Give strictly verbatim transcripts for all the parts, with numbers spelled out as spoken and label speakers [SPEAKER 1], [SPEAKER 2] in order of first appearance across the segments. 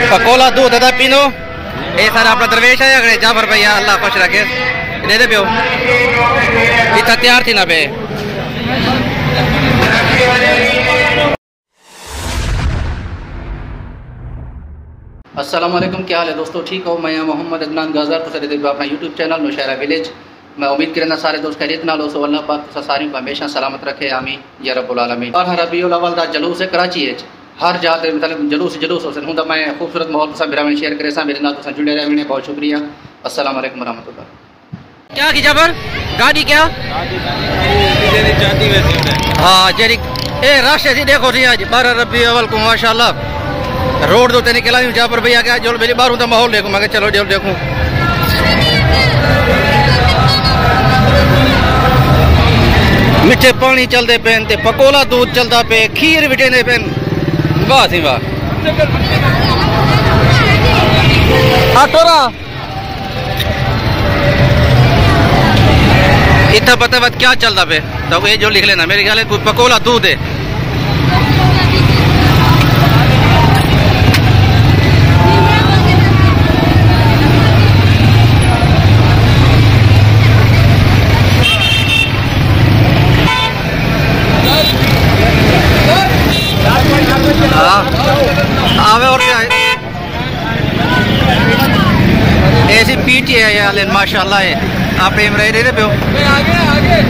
[SPEAKER 1] पकोला दूध अदा पीनो ये सारा अपना दरवेश है अगर जाफर भैया अल्लाह खुश रखे दे दे पियो इतना तैयार थी ना बे। अस्सलाम वालेकुम, क्या हाल है दोस्तों, ठीक हो? मैं मोहम्मद अदनान गाज़र तो सर अपना यूट्यूब चैनल नौशहरा विलेज। मैं उम्मीद करना सारे दोस्त खैरियत नाल हो, सो अल्लाह पाक तो सारी को हमेशा सलामत रखे, आमीन या रब्बुल आलमीन। और रबीउल अव्वल दा जलूस है कराची है, हर जगह मतलब जलूस जलूस हो हूँ। मैं खूबसूरत माहौल सब बिरा शेयर करे सा मेरे नाल तो जुड़े रहे, बहुत शुक्रिया। अस्सलाम वालेकुम रहमतुल्लाह। क्या की जबर गाड़ी क्या हाँ जेरी ए रश है देखो जी आज बारह रबी अव्वल को माशाल्लाह रोड तो निकला हूँ जहाँ पर भैया क्या जो मेरी बाहर हूँ माहौल देखूँ। मैं चलो जो देखूँ मिठे पानी चलते पेन ते पकोला दूध चलता पे खीर बिटेंदे पेन वाह सी वाह। हाँ तोरा इतना पता बात क्या चलता पे तो ये जो लिख लेना मेरे ख्याल है पकोला दूध है। आवे और क्या है ऐसी पीटी है यार माशाल्लाह है आप एम रहे रहे पे हो। आगे आगे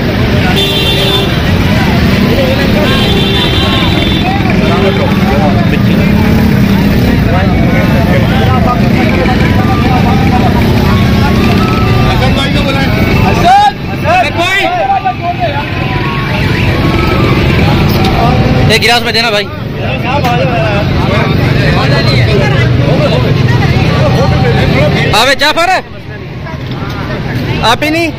[SPEAKER 1] एक गिलास में देना भाई। आवे जाफर आप ही नहीं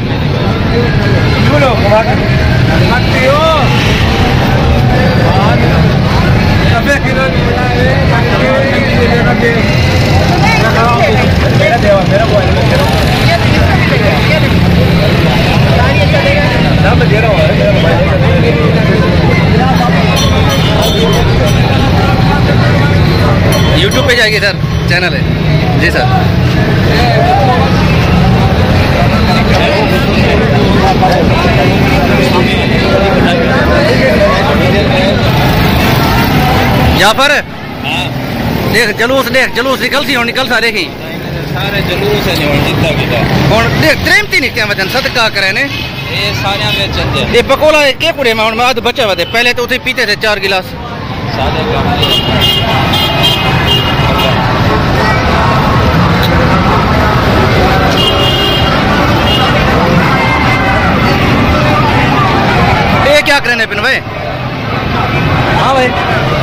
[SPEAKER 1] यूट्यूब पे जाएगी सर, चैनल है जी सर। जाफर देख जलूस देख जलूस निकल सी हो निकल सा देखी
[SPEAKER 2] सारे जलूस है
[SPEAKER 1] कौन देख त्रेमती नहीं क्या वजन सदका करे ने
[SPEAKER 2] ये सारे में चलते
[SPEAKER 1] ये पकोला के पूरे में मैं आध बच्चा थे पहले तो उसे पीते थे चार गिलास
[SPEAKER 2] सादे का
[SPEAKER 1] ये क्या करने पिन भाई। हाँ भाई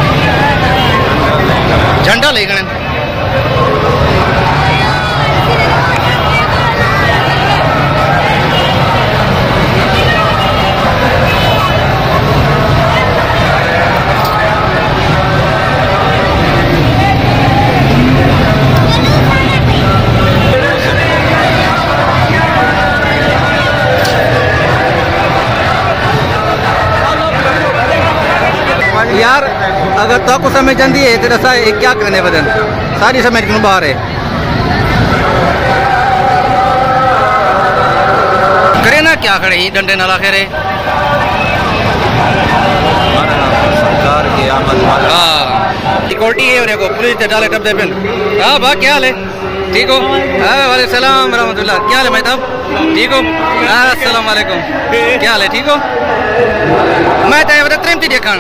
[SPEAKER 1] झंडा ले गए यार अगर तो को समझ जाती है तेरा सा एक क्या करने बदन सारी समझ क्यों बाहर है करे ना क्या करे ही डंडे नाला खेरे
[SPEAKER 2] सरकार की आमद वाला
[SPEAKER 1] हाँ सिक्योरिटी है उन्हें को पुलिस डाले टप दे पेन। हाँ भा क्या हाल है ठीक हो? वाले सलाम रहमतुल्लाह, क्या हाल है महताब ठीक हो? अस्सलाम वालेकुम, क्या हाल है ठीक हो? मैं तो बता त्रेमती देखा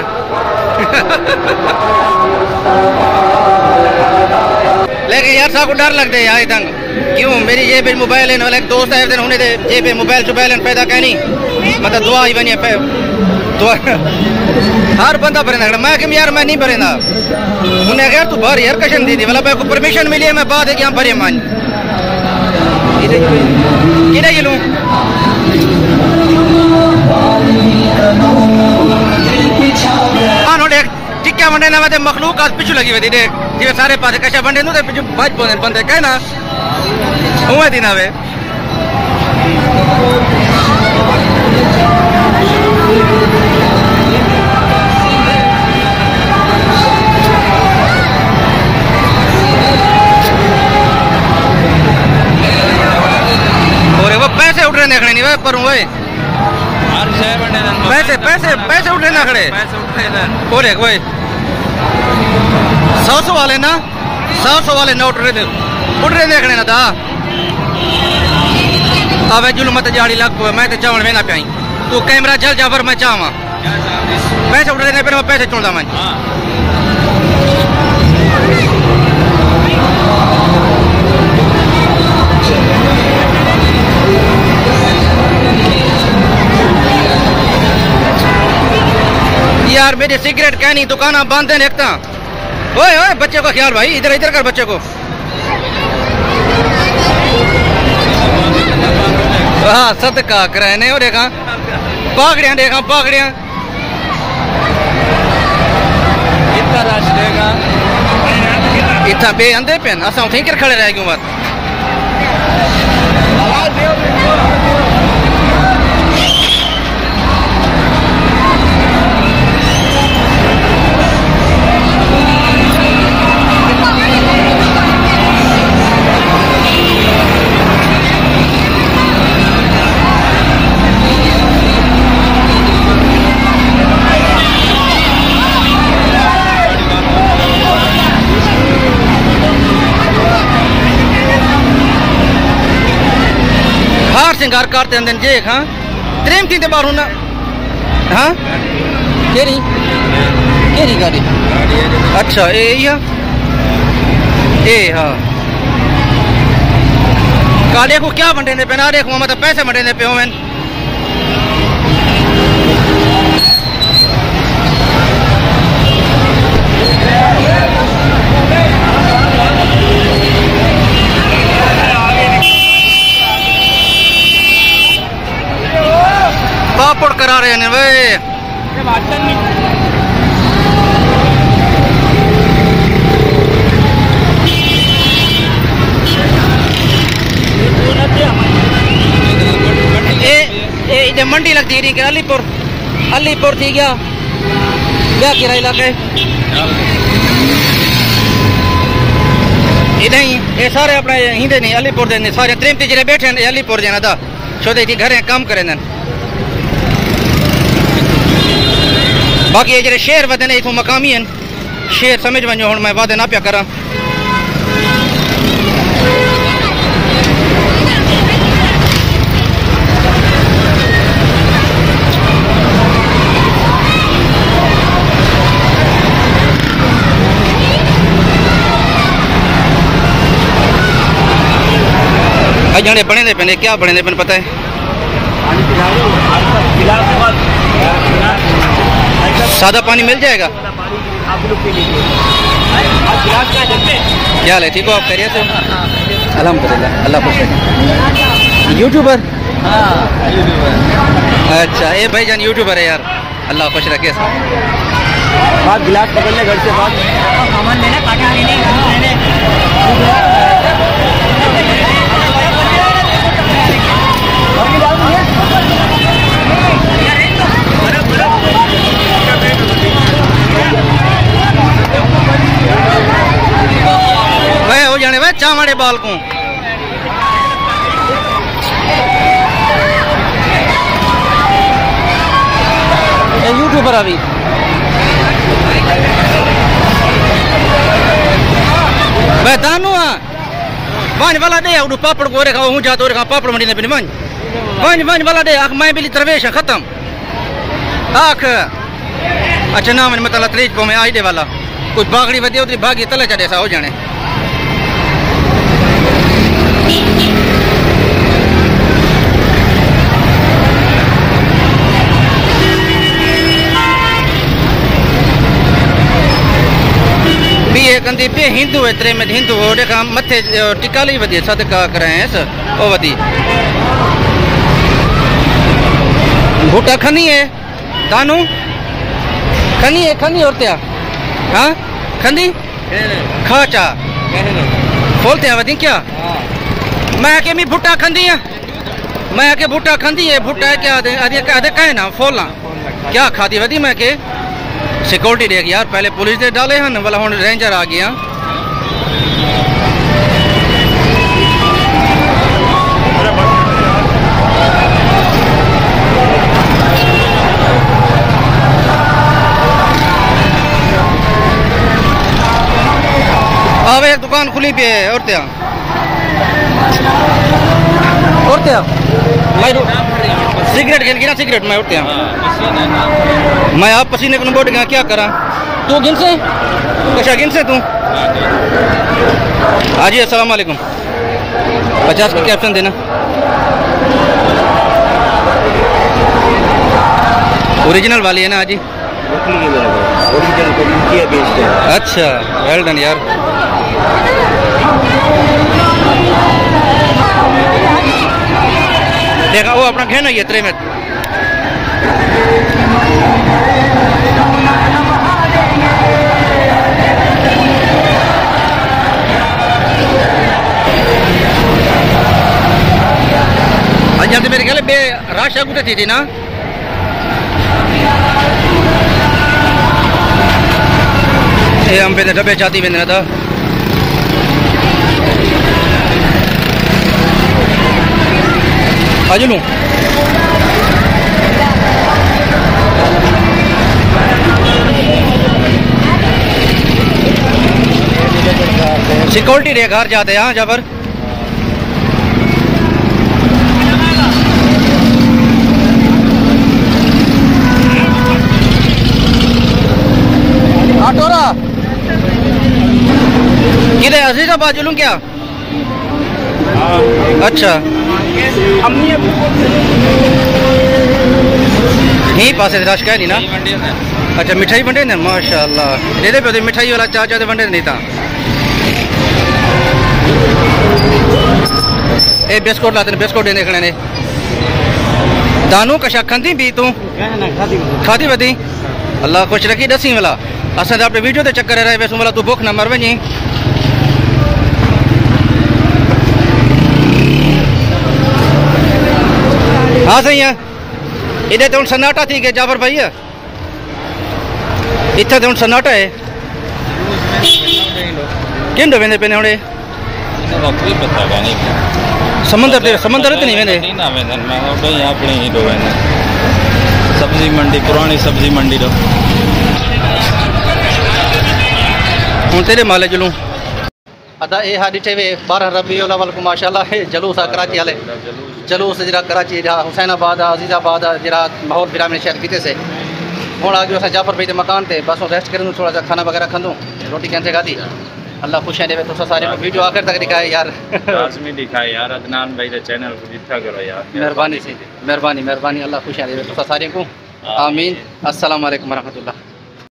[SPEAKER 1] लेकिन यार साको डर लगता है यार तंग क्यों मेरी जेब में मोबाइल है एक दोस्त है दिन होने दे जेब में मोबाइल चुबाइल पैदा कहनी मतलब दुआ ही बनी है दुआ हर बंदा भरेंदा मैं कि यार मैं नहीं भरेंदा उन्हें यार तू भर यार कशन दी थी मतलब मेरे को परमिशन मिली है मैं बाद है कि हम भरे मान किधर ये लूँ टिक्का बंडे ना वे मखलूक आज पिछू लगी हुई देख जी सारे पास कशा बंडे नु पिछू बाज पोने बंदे कहना हुए दिन वे लग करूं ओए
[SPEAKER 2] हर शय बने न
[SPEAKER 1] पैसे पैसे पैसे उठे ना खड़े
[SPEAKER 2] पैसे उठे न
[SPEAKER 1] ओ देख ओए सौ सौ वाले ना सौ सौ वाले नोट उठ रहे उठ रहे देखने ना दा अबे जुल्म मत जाड़ी लग पे मैं ते चावण में ना पाई तू कैमरा जल जा पर मैं चावा पैसे उठ रहे ने पर मैं पैसे चुनदा मैं
[SPEAKER 2] हां
[SPEAKER 1] यार मेरी सिगरेट कहनी दुकान बंद है एक ओए ओए बच्चे का ख्याल भाई इधर इधर कर बच्चे को हाँ सदका कराने और देखा पागड़ियां देखा पागड़ियां
[SPEAKER 2] कितना राश देगा
[SPEAKER 1] इतना बे अंधे पेन असा उठी कर खड़े रह गयो बात सिंगार करते अंदर जे हाँ त्रेम थी ते बारू ना हाँ केरी केरी गाड़ी अच्छा ए या ए हाँ काले को क्या बंटे ने पे ना देखो मतलब पैसे बंटे ने पे हो मैंने पापड़ करा रहे हैं वे ये मंडी लगती है कि अलीपुर अलीपुर थी क्या क्या किराया इलाका है इधर ही ये सारे अपने हिंदे नहीं अलीपुर दे नहीं सारे त्रेम तीजरे बैठे हैं अलीपुर जाना था छोटे थी घर काम करे न बाकी ये जरे शेर वधने इथों मकामी हैं शेर समझ वञो हुण मैं वादे ना पिया करा जाने बने दे पे क्या बने दे पे पता है सादा पानी मिल जाएगा क्या है ठीक हो आप करिए तो अल्हम्दुलिल्लाह अल्लाह खुश रखे यूट्यूबर अच्छा ये भाईजान यूट्यूबर है यार अल्लाह खुश रखे बात गिलास पकड़ने घर से बात सामान लेना काटा लेने वह हो जाने वह चावड़े बाल को यूट्यूबर अभी वह दानू वन वाला दे उड़ पापड़ को रेखा हूँ जातो रेखा पापड़ मंडी ने पिन वन वन वन वाला दे आख मैं बिली तरवेश खत्म आख अच्छा ना मन मतलब त्रीज पो में आई दे वाला कुछ बागड़ी वधी उतरी भागी तले चढ़े सा हो जाने कंदी पे हिंदू है त्रे में हिंदू हो देखा मथे टिका ली वधी सदका करे हैं ओ वधी भूटा खनी है दानू खनी है खनी और त्या हाँ खंदी खाचा बोलते हैं वधी क्या मैं के मी भुट्टा खंदी है मैं के भुट्टा खंदी है भुट्टा है क्या अरे अरे कहे ना फोलना क्या खाती वधी मैं के सिक्योरिटी देख यार पहले पुलिस दे डाले हैं वाला हुन रेंजर आ गया आवे दुकान खुली पे है और त्या और त्या मैं सिगरेट गिन गिना सिगरेट मैं उठते हैं मैं आप पसीने को बोट गया क्या करा तू गिन से कशा गिन से तू हाजी अस्सलाम वालेकुम पचास की कैप्शन देना ओरिजिनल वाली है ना हाजी अच्छा वेल डन यार देखा वो अपना घेना ये त्रे में आज मेरे ख्याल बे राशा गुटे थी थी ना ये हम पे डब्बे चाती वेंदे था आज लूं सिक्योरिटी रे घर जाते हैं हाँ जबर आटोरा किधर अजीजाबाद जुलूं क्या अच्छा यहीं पास रश क्या नहीं ना अच्छा मिठाई बंटे ने माशाल्लाह दे दे पे मिठाई वाला चाचा दे बंटे नहीं था ए बिस्कुट लाते ने बिस्कुट देने खड़े ने दानू कशा खंदी भी तू खादी बदी अल्लाह खुश रखी दसी वाला असां अपने वीडियो ते चक्कर रहे वैसे वाला तू भूख न मर वञी हाँ सही है इधर तो सन्नाटा थी के जाफर भाई इतना तो सन्नाटा है किन दो वेंदे पे ने समंदर ते समंदर ते नहीं वेंदे सब्जी मंडी पुरानी सब्जी मंडी दो हूँ तेरे माले जुलूं अदा ये हाँ डिठे वे बारह रबीउल अव्वल को माशाल्लाह जलूस आ कराची वाले जलूस जरा कराची जरा हुसैनाबाद अजीजाबाद जरा माहौल फिरा में शहर किते से हूँ आ गयो जाफर भाई मकान ते बस रेस्ट करूँ थोड़ा सा खाना वगैरह खंदूँ रोटी कैसे खाधी अल्लाह खुश है तो सारे वीडियो आखिर तक दिखाए यार
[SPEAKER 2] लाजमी दिखाए यार अदनान भाई के चैनल को जितना करो यार
[SPEAKER 1] मेहरबानी से मेहरबानी मेहरबानी अल्लाह खुश है तो सारे को आमीन अस्सलाम वालेकुम रहमतुल्लाह।